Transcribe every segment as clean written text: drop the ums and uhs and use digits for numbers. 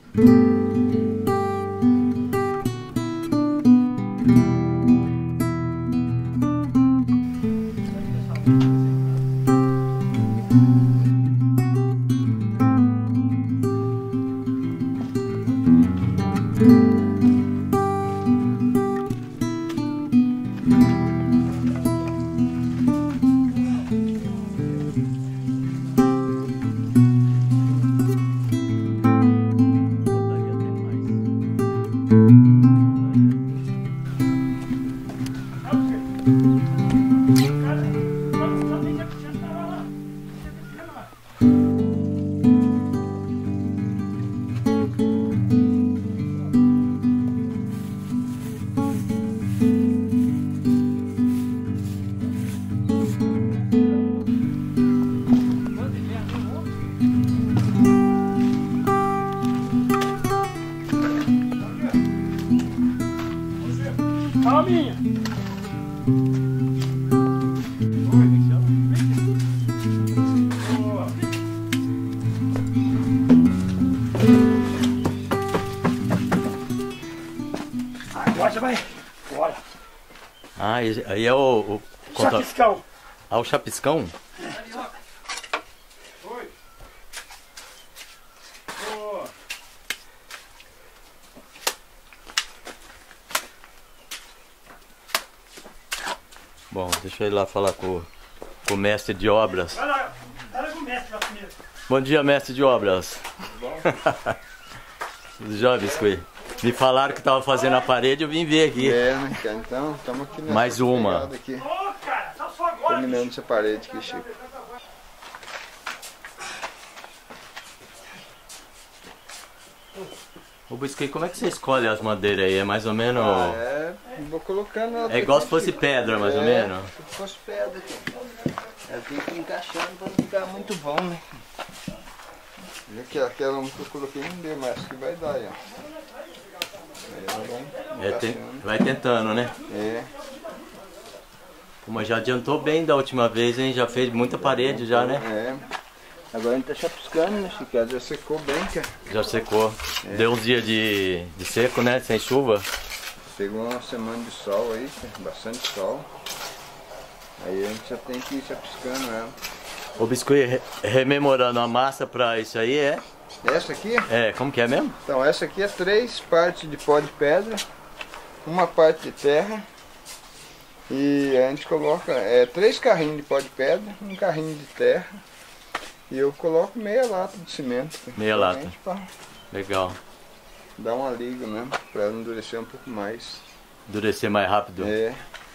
Calminha. Agora já vai. Bora. Ah, aí é o chapiscão. Ah, o chapiscão? Oi. Boa. Bom, deixa eu ir lá falar com o mestre de obras. Vai lá com o mestre lá primeiro. Bom dia, mestre de obras. Bom. Tudo jóia, Biscuit? Me falaram que tava fazendo a parede, eu vim ver aqui. É, né, cara? Então, estamos aqui nessa Mais uma. aqui. Ô, cara, tá só agora. Terminando essa parede aqui, Chico. Ô, Biscuit, como é que você escolhe as madeiras aí? É mais ou menos... Vou colocando... É igual se fosse pedra, mais ou menos? Se fosse pedra aqui. Eu tenho que ir encaixando para não ficar muito bom, né? Aquela que eu coloquei não deu mais, que vai dar aí, ó. Aí ela vai encaixando. Vai tentando, né? É. Pô, mas já adiantou bem da última vez, hein? Já fez muita parede já, né? É. Agora a gente tá chapiscando, né, Chico? Já secou bem, cara. Já secou. É. Deu uns dias de seco, né? Sem chuva. Pegou uma semana de sol aí, cara. Bastante sol. Aí a gente já tem que ir chapiscando ela. Ô, Biscuit, rememorando a massa pra isso aí, é? Essa aqui? É, como que é mesmo? Então, essa aqui é 3 partes de pó de pedra, uma parte de terra. E a gente coloca 3 carrinhos de pó de pedra, um carrinho de terra. E eu coloco meia lata de cimento. Meia lata. Legal. Dá uma liga mesmo, pra ela endurecer um pouco mais. Endurecer mais rápido? É.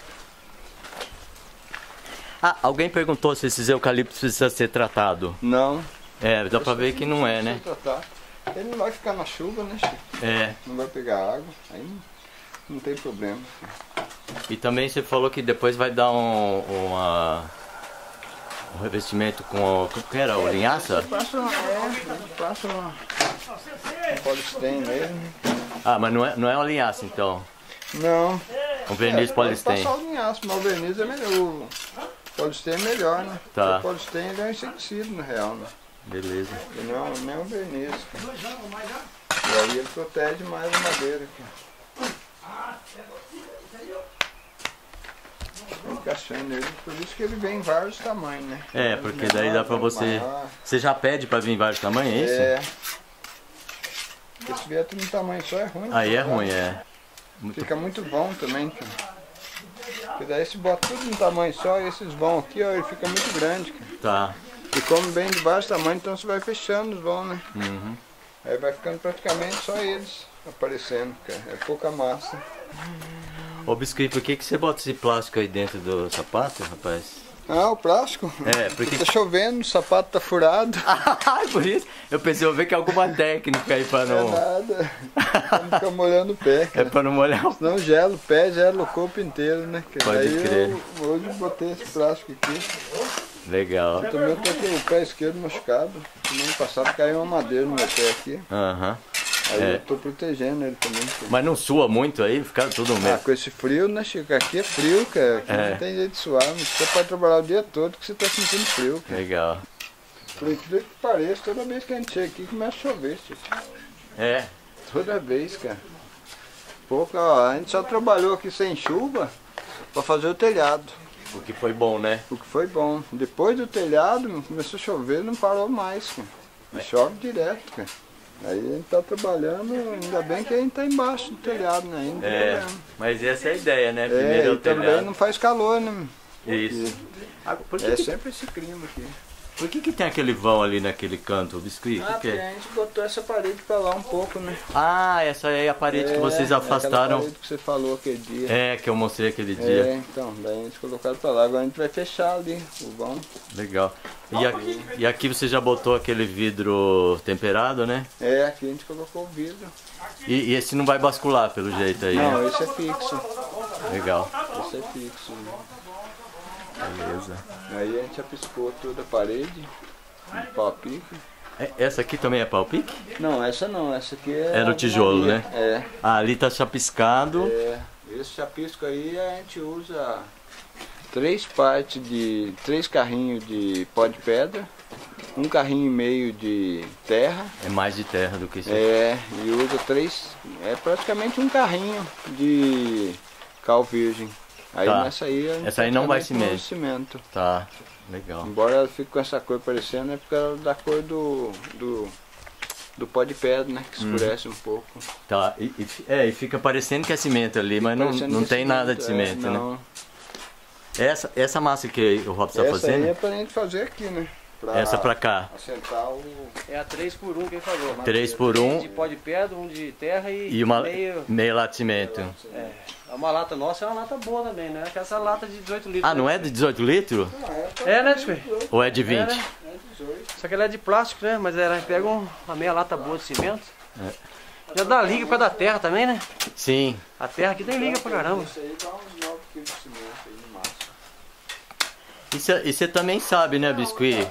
Ah, alguém perguntou se esses eucaliptos precisam ser tratados. Não. É, dá pra ver que não é, né? Ele não vai ficar na chuva, né, Chico? É. Não vai pegar água, aí não tem problema. E também você falou que depois vai dar um revestimento com o que era? O linhaça? Passa um polistém nele. Ah, mas não é uma linhaça então? Não. Um verniz polistém. Pode passar o linhaço, mas o verniz é melhor. O polistém é melhor, né? Tá. O polistém ele é um inseticida, na real, né? Beleza. Ele não é um verniz. E aí ele protege mais a madeira. Encaixando ele, por isso que ele vem em vários tamanhos, né? É, porque daí dá pra você... Você já pede pra vir em vários tamanhos, é isso? É. Porque se vier tudo em tamanho só é ruim. Aí é ruim, é. Fica muito bom também, cara. Porque daí se bota tudo em tamanho só, e esses vão aqui, ó, ele fica muito grande, cara. Tá. E come bem de vários tamanhos, então você vai fechando os vão, né? Uhum. Aí vai ficando praticamente só eles aparecendo, cara. É pouca massa. Ô, Biscuit, por que você bota esse plástico aí dentro do sapato, rapaz? Ah, o plástico? É, porque... Tá chovendo, o sapato tá furado. Ah, por isso? Eu pensei, eu ver que é alguma técnica aí pra não... Não é nada. Não fica molhando o pé, cara. É pra não molhar o... Senão gela o pé, gela o corpo inteiro, né? Pode aí crer. Eu hoje botei esse plástico aqui. Legal. Eu também tô com o pé esquerdo machucado. No ano passado caiu uma madeira no meu pé aqui. Aham. Aí É. eu tô protegendo ele também. Mas não sua muito aí? Fica tudo Ah, mesmo. com esse frio, né, Chico? Aqui é frio, cara. Aqui É. não tem jeito de suar. Você pode trabalhar o dia todo que você tá sentindo frio, cara. Legal. Por incrível que pareça, toda vez que a gente chega aqui começa a chover, Chico. É. Toda vez, cara. Pouco, ó, a gente só trabalhou aqui sem chuva para fazer o telhado. O que foi bom, né? O que foi bom. Depois do telhado, começou a chover, não parou mais, cara. E chove direto, cara. Aí a gente tá trabalhando, ainda bem que a gente tá embaixo do telhado, né? Ainda É, mas essa é a ideia, né? Primeiro é o e também telhado. não faz calor, né? Isso. Ah, por que, É que, sempre esse clima aqui. por que tem aquele vão ali naquele canto, o biscuit? O que Porque é? a gente botou essa parede pra lá um pouco, né? Ah, essa aí é a parede que vocês É afastaram. aquela parede que você falou aquele dia. É, que eu mostrei aquele dia. É, então, daí a gente colocou pra lá. Agora a gente vai fechar ali o vão. Legal. E aqui você já botou aquele vidro temperado, né? É, aqui a gente colocou o vidro. E esse não vai bascular pelo jeito aí, né? Não, esse é fixo. Legal. Esse é fixo. Beleza. Aí a gente apiscou toda a parede, de pau-pique. Essa aqui também é pau-pique? Não, essa não, essa aqui é... É no tijolo, né? É. Ah, ali tá chapiscado. Esse chapisco aí a gente usa 3 carrinhos de pó de pedra, 1 carrinho e meio de terra. É mais de terra do que isso aqui. E usa 3, praticamente 1 carrinho de cal virgem. Aí Tá. nessa aí a gente Essa aí não vai praticamente usa cimento. Tá, legal. Embora ela fique com essa cor parecendo, é por causa da cor do pó de pedra, né? Que escurece um pouco. Tá, e fica parecendo que é cimento ali, mas Parecendo não que é tem nada de cimento, né? não. Essa massa que o Robson tá Essa aí fazendo, é pra gente fazer aqui, né? essa pra cá. Assentar o... É a 3x1 que ele falou. 3 por 1 De pó de pedra, um de terra e uma meio... meia lata de cimento. Uma lata nossa é uma lata boa também, né? Que essa lata de 18 litros. Ah, não é de 18 litros? É, né, tio? Ou é de 20? É, né? Só que ela é de plástico, né? Mas ela pega uma meia lata boa de cimento. Já dá liga por causa da terra também, né? Sim. A terra aqui tem liga pra caramba. Isso aí dá uns 9 kg de cimento aí no máximo. E você também sabe, né, Biscuit?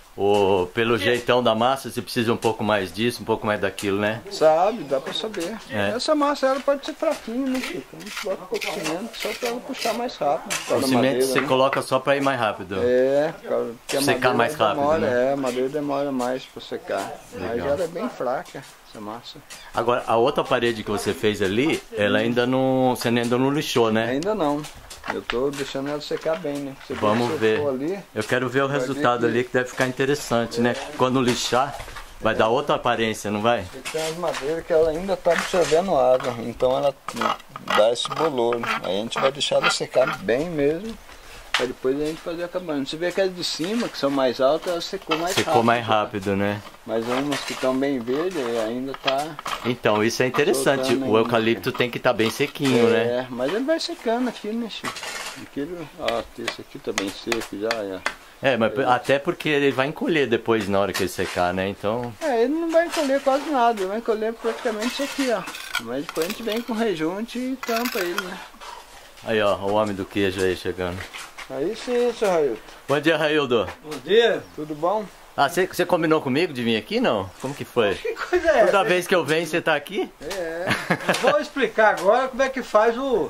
Pelo jeitão da massa, você precisa um pouco mais disso, um pouco mais daquilo, né? Sabe, dá pra saber. É. Essa massa ela pode ser fraquinha, né, Chico? A gente bota um pouco de cimento só pra ela puxar mais rápido. por causa O da cimento madeira, você né? coloca só pra ir mais rápido. Porque a Secar madeira mais rápido, demora, né? a madeira demora mais pra secar. Mas ela é bem fraca, essa massa. Agora, a outra parede que você fez ali, ela ainda não. Você ainda não lixou, né? Ainda não. Eu tô deixando ela secar bem, né? Você Vamos secou ver. Ali, Eu quero ver o resultado ali, que deve ficar interessante, né? Quando lixar, vai dar outra aparência, não vai? tem umas madeiras que ela ainda tá absorvendo água, então ela dá esse bolor. Aí a gente vai deixar ela secar bem mesmo, pra depois a gente fazer a cabana. Você vê aquelas de cima, que são mais altas, ela secou mais rápido. Secou mais rápido, né? Mas umas que estão bem verdes ainda tá... Então, isso é interessante. Soltando O ainda. eucalipto tem que estar bem sequinho, né? Mas ele vai secando aqui, né, Chico? Aquilo, ó, esse aqui tá bem seco já, Mas até porque ele vai encolher depois na hora que ele secar, né? Então, ele não vai encolher quase nada, ele vai encolher praticamente isso aqui, ó. Mas depois a gente vem com rejunte e tampa ele, né? aí ó, o homem do queijo aí chegando. Aí sim, seu Railton. Bom dia, Raildo. Bom dia. Tudo bom? Ah, você combinou comigo de vir aqui, não? Como que foi? Que coisa é Toda essa? vez que eu venho, você tá aqui? Vou explicar agora como é que faz o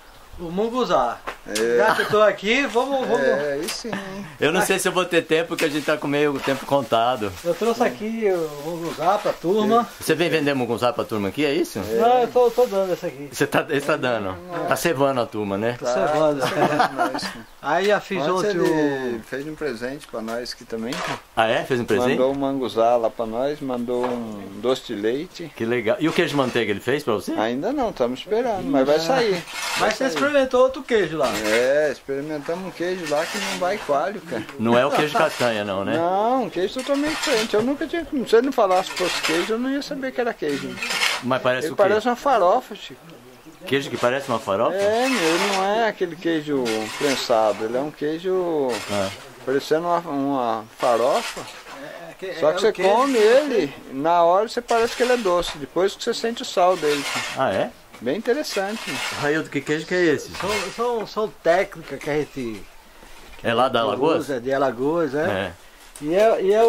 munguzá. Já que eu tô aqui, vamos... Aí sim. Eu não sei se eu vou ter tempo, porque a gente tá com meio tempo contado. Eu trouxe aqui o munguzá pra turma. Você vem vender mugunzá pra turma aqui, é isso? Não, eu tô dando esse aqui. Você tá dando. Tá cevando a turma, né? Cevando. Aí já fiz Antes outro... ele fez um presente pra nós aqui também. Ah, é? Fez um presente? Mandou um manguzá lá pra nós, mandou um doce de leite. Que legal. E o queijo de manteiga ele fez pra você? Ainda não, estamos esperando, mas vai sair. Mas você experimentou outro queijo lá. Experimentamos um queijo lá que não vai coalho, cara. Não é o queijo castanha, não, né? Não, um queijo totalmente diferente. Eu nunca tinha. Se ele não falasse que fosse queijo, eu não ia saber que era queijo. Mas parece Ele o quê? parece uma farofa, Chico. Queijo que parece uma farofa? Ele não é aquele queijo prensado, ele é um queijo parecendo uma farofa. Só que você come ele, na hora você parece que ele é doce, depois que você sente o sal dele. Ah, é? Bem interessante. Raildo, que queijo que é esse? São técnicas que a gente É lá da Alagoas? usa, de Alagoas, né? É. E é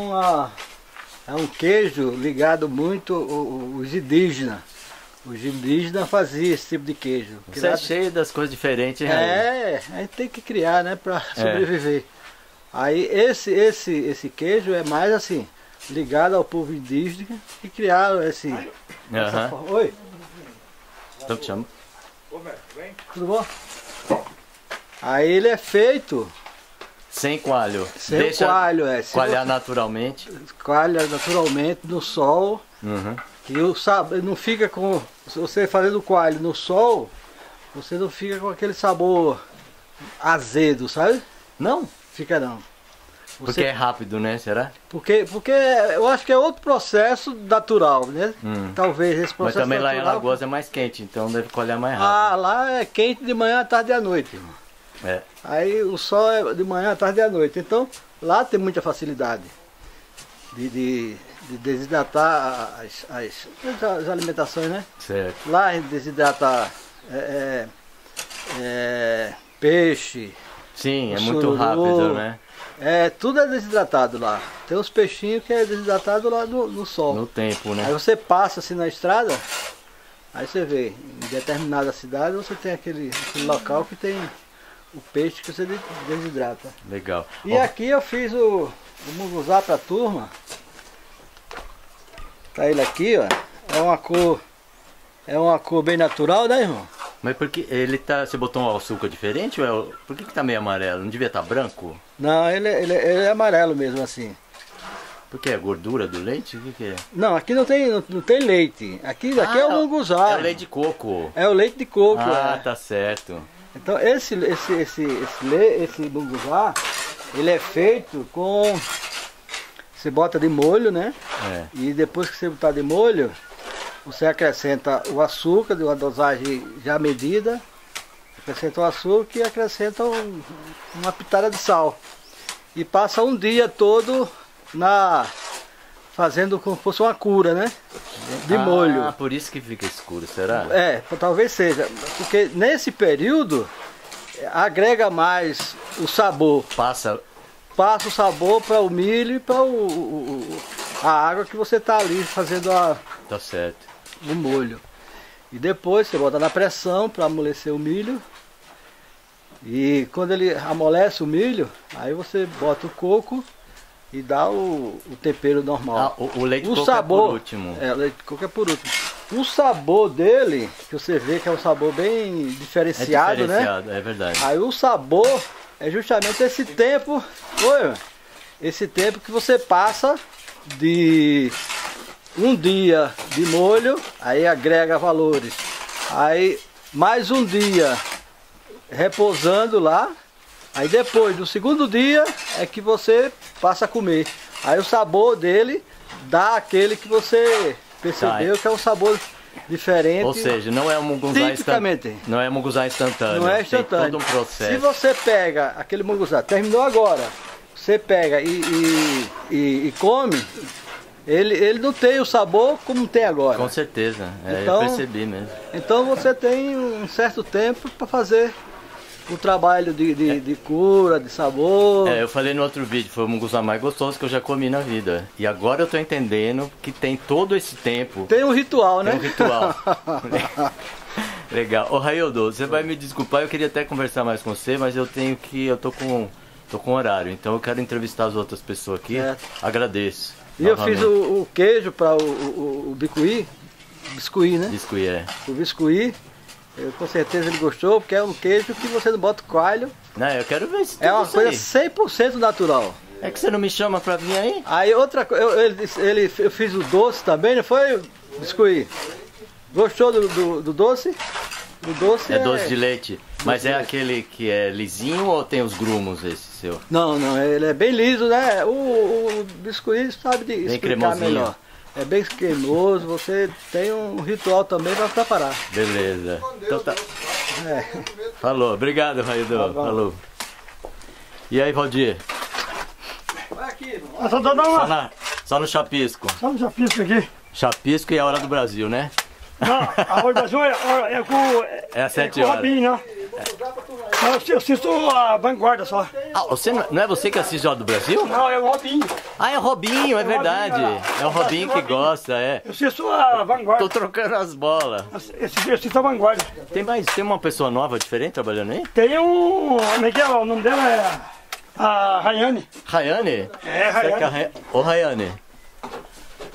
um queijo ligado muito aos indígenas. Os indígenas faziam esse tipo de queijo. Você é cheio das coisas diferentes, hein, Raildo? A gente tem que criar, né, para sobreviver. Aí esse queijo é mais assim, ligado ao povo indígena que criaram essa Aham. forma. Oi, Então te chamo. tudo bom? Aí ele é feito Sem coalho. sem Deixa coalho, coalhar naturalmente. coalha naturalmente no sol. Uhum. E o sabor não fica com. Se você fazendo coalho no sol, você não fica com aquele sabor azedo, sabe? Não, Fica não. porque é rápido, né? Será? Porque eu acho que é outro processo natural, né? Talvez esse Mas processo também lá em natural. Alagoas é mais quente, então deve coalhar mais rápido. Ah, lá é quente de manhã, à tarde e à noite, irmão. É. Aí o sol é de manhã, à tarde e à noite. Então lá tem muita facilidade de desidratar as alimentações, né? Certo. Lá a gente desidrata peixe, Sim, é O muito sururu. rápido, né? tudo é desidratado lá. Tem uns peixinhos que é desidratado lá no sol. No tempo, Aí né? você passa assim na estrada, aí você vê, em determinada cidade você tem aquele local que tem o peixe que você desidrata. Legal. E Ó, aqui eu fiz o munguzá pra turma. Tá ele aqui, ó. É uma cor bem natural, né, irmão? mas por que ele tá. Você botou um açúcar diferente? Ou por que tá meio amarelo? Não devia estar branco? Não, ele é amarelo mesmo assim. Porque é gordura do leite? O que, que é? Não, aqui não tem leite. Aqui é o munguzá. É o leite de coco. É o leite de coco. Ah, é. tá certo. Então esse munguzá, ele é feito com. Você bota de molho, né? É. E depois que você botar de molho, você acrescenta o açúcar de uma dosagem já medida, acrescenta o açúcar e acrescenta uma pitada de sal. E passa um dia todo fazendo como se fosse uma cura, né? De molho. Ah, por isso que fica escuro, será? Talvez seja, porque nesse período agrega mais o sabor. Passa. Passa o sabor para o milho e para a água que você está ali fazendo Tá certo. o molho. E depois você bota na pressão para amolecer o milho. E quando ele amolece o milho, aí você bota o coco e dá o tempero Ah, normal. o leite de O coco sabor, é por último. o leite de coco é por último. O sabor dele, que você vê que é um sabor bem É diferenciado, né? diferenciado, é verdade. Aí o sabor é justamente esse tempo, esse tempo que você passa de um dia de molho, aí agrega valores. Aí mais um dia repousando lá, aí depois do segundo dia é que você passa a comer. Aí o sabor dele dá aquele que você percebeu que é um sabor diferente. Ou seja, não é um munguzá Tipicamente. Não é munguzá instantâneo. Não é Tem instantâneo. todo um processo. Se você pega aquele munguzá, terminou agora, você pega e come, ele não tem o sabor como tem agora. Com certeza, Então- eu percebi mesmo. Então você tem um certo tempo para fazer o trabalho de cura, de sabor. Eu falei no outro vídeo, foi o munguzá mais gostoso que eu já comi na vida. E agora eu tô entendendo que tem todo esse tempo. Tem um ritual, né? Tem um ritual. Legal. Ô Raildo, você vai me desculpar, eu queria até conversar mais com você, mas eu tô com horário, então eu quero entrevistar as outras pessoas aqui. Certo. Agradeço. E eu fiz o queijo para o bicuí, biscuit, né? Biscuit, O biscuit, com certeza ele gostou, porque é um queijo que você não bota coalho. Não, eu quero ver se É uma isso coisa aí. 100% natural. É que você não me chama pra vir aí? Aí outra coisa, eu fiz o doce também, não foi, biscuit? Gostou do doce? O doce É doce de leite. Mas de é leite. aquele que é lisinho ou tem os grumos esse seu? Não, ele é bem liso, né? O biscuit sabe de explicar cremosinho. melhor. É bem cremoso, você tem um ritual também para preparar. Beleza. Então tá. É. Falou. Obrigado, Raildo. Tá bom. Falou. E aí, Valdir? Vai aqui, irmão. Eu só tô dando uma. Só no chapisco. Só um chapisco aqui. Chapisco e a hora do Brasil, né? Não, a hora da sua é com. É às 7 com o horas. Robinho, né? Eu assisto a Vanguarda só. Ah, não é você que assiste a hora do Brasil? Não, é o Robinho. Ah, é o Robinho, é verdade. É o Robinho que gosta, é. Eu assisto a Tô Vanguarda. trocando as bolas. Eu assisto a Vanguarda. Tem uma pessoa nova, diferente, trabalhando aí? Tem um. Como é que é? O nome dela é. A Rayane. Rayane? É, Será que Rayane. Ô, Rayane,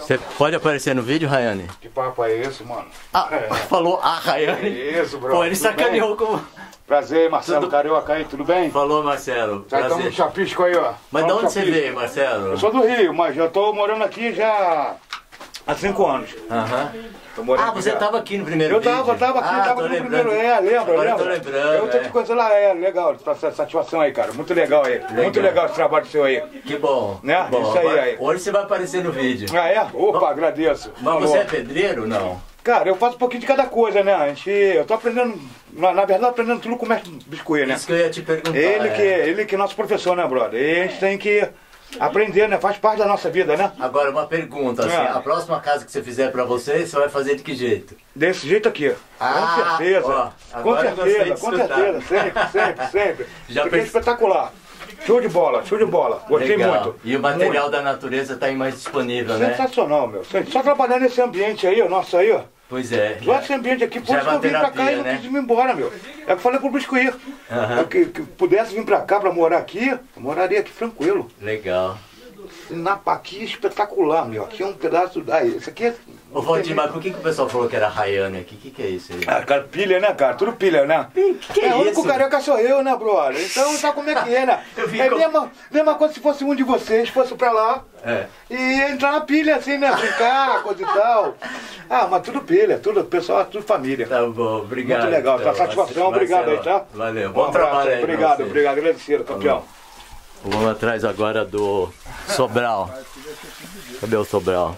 Você pode aparecer no vídeo, Rayane? Que papo é esse, mano? Ah, falou a Rayane? Isso, bro. Pô, ele sacaneou como... Prazer, Marcelo Carioca aí, tudo bem? Falou, Marcelo. Já estamos no Prazer. Chapisco aí, ó. Mas de Vamos onde você Chapisco. veio, Marcelo? Eu sou do Rio, mas já tô morando aqui já há 5 anos. Aham. Tô morando Ah, aqui você já. tava aqui no primeiro Eu vídeo? tava aqui, Ah, tava tô no lembrando. primeiro, lembra? Agora eu tô lembrando, Eu tô te conhecendo lá, legal, essa satisfação aí, cara, muito legal aí. Muito legal esse trabalho seu aí. Que bom. Né? Que bom. Isso aí, Agora, aí. hoje você vai aparecer no vídeo. Ah, é? Opa, agradeço. Mas Falou. você é pedreiro? Não. Cara, eu faço um pouquinho de cada coisa, né? Eu tô aprendendo, na verdade, aprendendo tudo com o mestre Biscuit, né? Isso que eu ia te perguntar. Ele que é nosso professor, né, brother? E a gente tem que aprender, né? Faz parte da nossa vida, né? Agora uma pergunta, assim, Ah. a próxima casa que você fizer pra você vai fazer de que jeito? Desse jeito aqui. Ah, Com certeza. ó, Com agora eu gostei certeza, de com escutar. certeza. Sempre. Já Isso aqui é perce- espetacular. Show de bola, show de bola. Gostei Legal. muito. E o material da natureza tá aí mais disponível, Muito. né? Sensacional, meu. Só trabalhar nesse ambiente aí, ó, nosso aí, ó. Pois é. Só esse ambiente aqui, por Já é isso que eu uma vim pra cá terapia, e não né? quis ir embora, meu. É que eu falei pro Biscuit. Aham. Que pudesse vir pra cá pra morar aqui, eu moraria aqui tranquilo. Legal. Aqui é espetacular, meu. Aqui é um pedaço. Aí, isso aqui é. Ô Valdir, mas por que o pessoal falou que era Rayane aqui? O que é isso aí? Ah, cara, pilha, né, cara? Tudo pilha, né? Que O único isso? carioca sou eu, né, brother? Então sabe como é que é, né? Eu vi É como- mesma coisa se fosse um de vocês, fosse pra lá É. e entrar na pilha, assim, né? Brincar, coisa e tal. Ah, mas tudo pilha, tudo, pessoal, tudo família. Tá bom, obrigado. Muito legal, então. tá? Satisfação, obrigado aí, tá? Valeu, Um bom abraço trabalho aí. pra Obrigado, você. obrigado, agradecido, campeão. Vamos atrás agora do Sobral. Cadê o Sobral?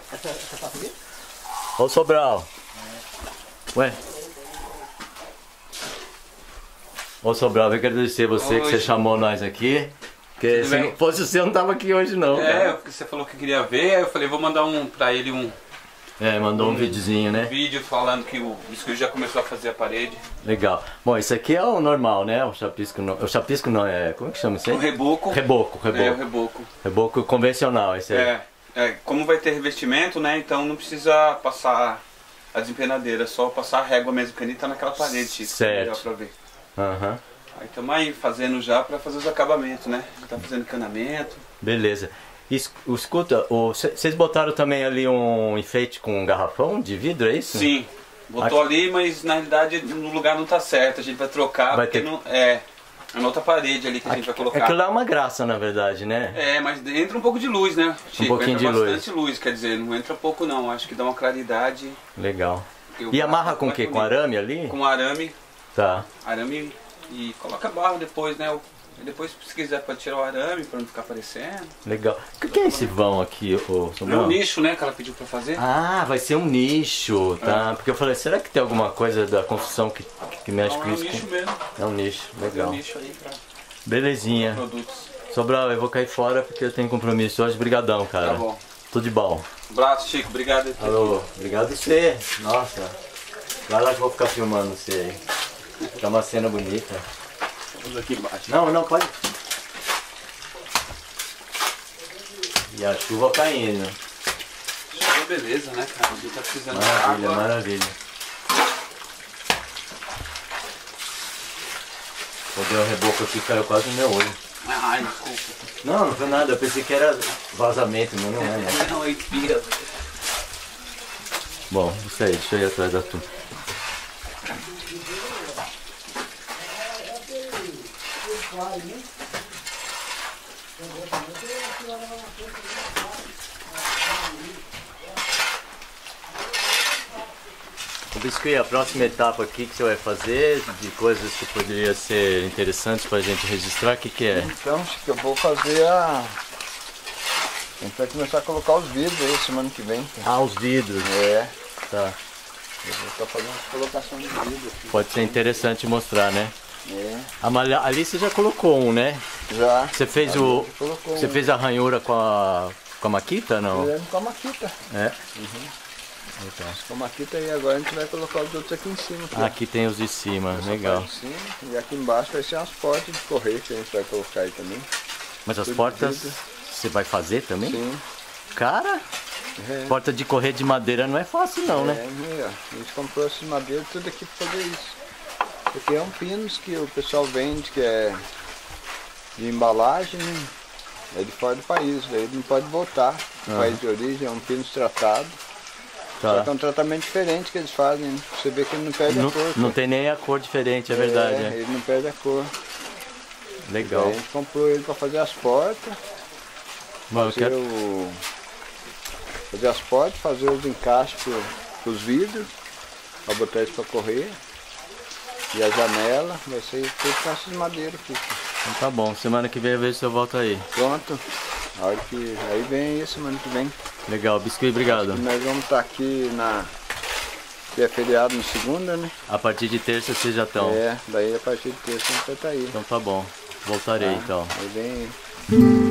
Ô Sobral. Ué? Ô Sobral, eu quero agradecer você que você chamou nós aqui. Porque se bem? não fosse você, eu não tava aqui hoje não. É, cara. porque você falou que queria ver, aí eu falei, vou mandar pra ele um Mandou um videozinho, né? vídeo falando que o biscoito já começou a fazer a parede. Legal. Bom, isso aqui é o normal, né? O chapisco não. O chapisco não é. Como é que chama isso aí? O reboco. Reboco, É, o reboco. reboco. Reboco convencional, esse aí. Como vai ter revestimento, né? Então não precisa passar a desempenadeira, só passar a régua mesmo, porque ele tá naquela parede, Chico. Certo. Melhor pra ver. Aham. Aí estamos aí fazendo já pra fazer os acabamentos, né? Tá fazendo encanamento. Beleza. Escuta, vocês botaram também ali um enfeite com um garrafão de vidro, é isso? Sim. Botou ali, mas na realidade no lugar não tá certo. A gente vai trocar, Vai porque ter- não. É na outra parede ali que a gente vai colocar. Aquilo é uma graça, na verdade, né? É, mas entra um pouco de luz, né, Chico? pouquinho entra de luz. bastante luz, quer dizer, não entra pouco não, acho que dá uma claridade. Legal. Eu- E amarra com o vai quê? Com bonito. arame ali? Com arame Tá. e coloca barro depois, né? Depois, se quiser, pode tirar o arame pra não ficar aparecendo. Legal. O que é esse vão aqui, ô É Sobral? um nicho, né, que ela pediu pra fazer. Ah, vai ser um nicho, tá? Porque eu falei, será que tem alguma coisa da construção que mexe Não, com é um isso? nicho mesmo. É um nicho, É um legal. nicho aí pra Belezinha. produtos. Sobral, eu vou cair fora porque eu tenho compromisso hoje. Brigadão, cara. Tá bom. Tudo de bom. Abraço, Chico. Obrigado. Alô, obrigado você. Nossa, vai lá que eu vou ficar filmando você aí. Tá uma cena bonita. Vamos aqui embaixo. Não, pode. E a chuva caindo. Chuva, beleza, né, cara? A gente tá precisando de Maravilha, água. maravilha. Rodei o reboco aqui, caiu quase no meu olho. Ai, desculpa. Não foi nada, eu pensei que era vazamento, mas não é, né? Não, aí pira. Bom, isso aí, deixa eu ir atrás da turma. O Biscuit, a próxima etapa aqui que você vai fazer, de coisas que poderiam ser interessantes pra gente registrar, o que é? Então, Chico, eu vou fazer a... A gente vai começar a colocar os vidros aí semana que vem. Ah, os vidros. É, Tá. eu vou estar fazendo as colocações de vidro aqui. Pode ser interessante mostrar, né? É, Ali você já colocou um, né? já. Você fez Ali o. a gente colocou Você um. fez a ranhura com a maquita, não? Fizemos com a maquita. É. Com a maquita e agora a gente vai colocar os outros aqui em cima. Aqui, ó. Aqui tem os de cima, Essa legal. parte de cima, e aqui embaixo vai ser as portas de correio que a gente vai colocar aí também. Mas as tudo portas vidro. você vai fazer também? Sim. Cara, É. porta de correr de madeira não é fácil não, né? É, a gente comprou essas madeiras tudo aqui para fazer isso. Porque é um pinos que o pessoal vende, que é de embalagem, né? é de fora do país, daí ele não pode voltar no país de origem, é um pino tratado. Só Tá. que é um tratamento diferente que eles fazem, né? Você vê que ele não perde a cor. Não tem nem a cor diferente, é verdade. É. Ele não perde a cor. Legal. Daí a gente comprou ele para fazer as portas, Bom, eu quero... fazer as portas, fazer os encaixes para os vidros, para botar isso para correr. E a janela, vai ser tudo com essas madeiras aqui. Então tá bom, semana que vem eu vejo se eu volto aí. Pronto. A hora que aí vem isso, semana que vem. Legal, Biscuit, obrigado. Nós vamos estar aqui que é feriado na segunda, né? A partir de terça vocês já estão. Daí a partir de terça a gente vai estar aí. Então tá bom, voltarei então. Aí vem.